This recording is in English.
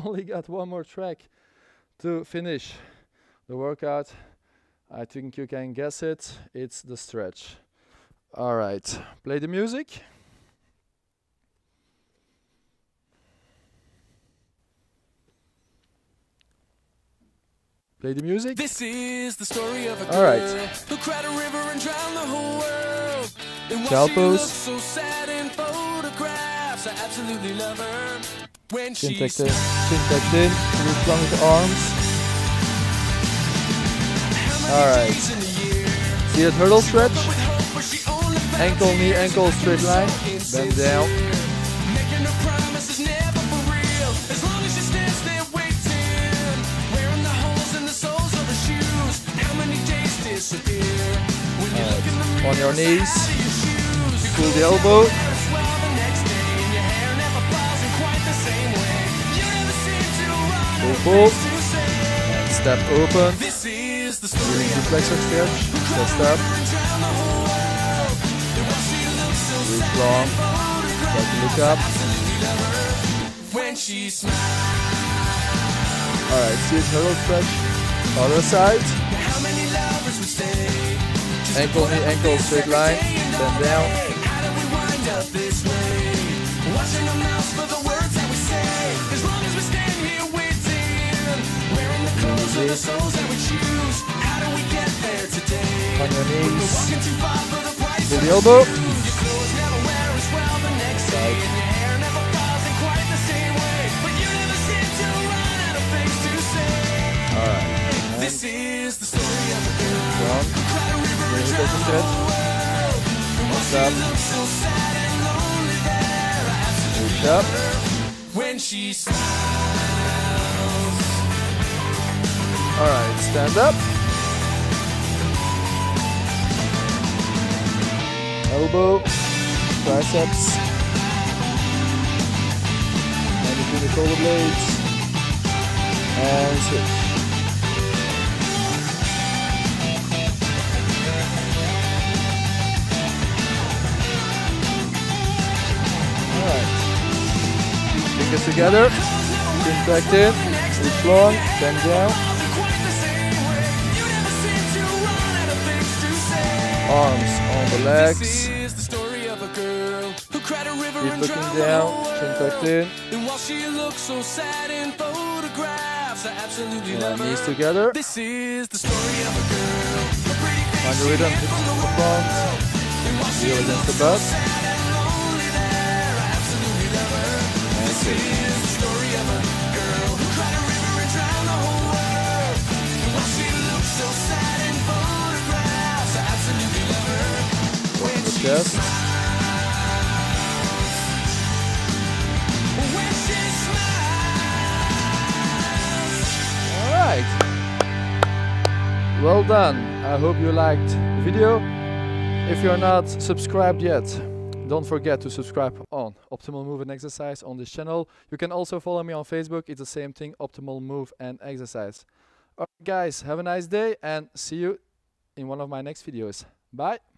only got one more track to finish the workout. I think you can guess it. It's the stretch. All right, play the music. Play the music. This is the story of a girl who cried a river and drowned the whole world. And while she looks so sad in photographs, I absolutely love her. When she chin tucked in, reach long with the arms. Alright. See a turtle stretch? Ankle, knee, ankle, straight line. Bend down. making her promises never for real. As long as she stands there waiting, wearing the holes in the soles of her shoes. How many days disappear when you look in the mirror? On your knees. Pull the elbow. Pull. And step open. Using flexor stretch. Step. Reach long. Try to look up. Alright, see a turtle stretch. Other side. Ankle, knee, ankle, straight line. Bend down. Watching our mouths for the words that we say. As long as we stand here waiting, wearing the clothes of the souls that we choose. How do we get there today? On your knees. We're walking too far for the price Pull of the elbow. your clothes never wear as well the next day, and your hair never falls in quite the same way. But you never seem to run out of things to say. Alright. This is the story of a girl Down. who cried a river and drowned the whole world. And while she looks so sad and lonely there, I absolutely Up. when she smiles. Alright, stand up. Elbow, triceps. And between the shoulder blades. And switch. Alright. Fingers together. Chin tucked in. Reach long. Bend down. Arms on the legs. Keep looking down. Chin tucked in. And while she looks so sad in photographs, I absolutely love her. Knees together. This is the story of a girl. Find the rhythm. Hips to the front. Heel against the butt. And switch. Working the chest. Alright. Well done. I hope you liked the video. If you're not subscribed yet, don't forget to subscribe on Optimal Move and Exercise on this channel. You can also follow me on Facebook. It's the same thing, Optimal Move and Exercise. Alright guys, have a nice day and see you in one of my next videos. Bye.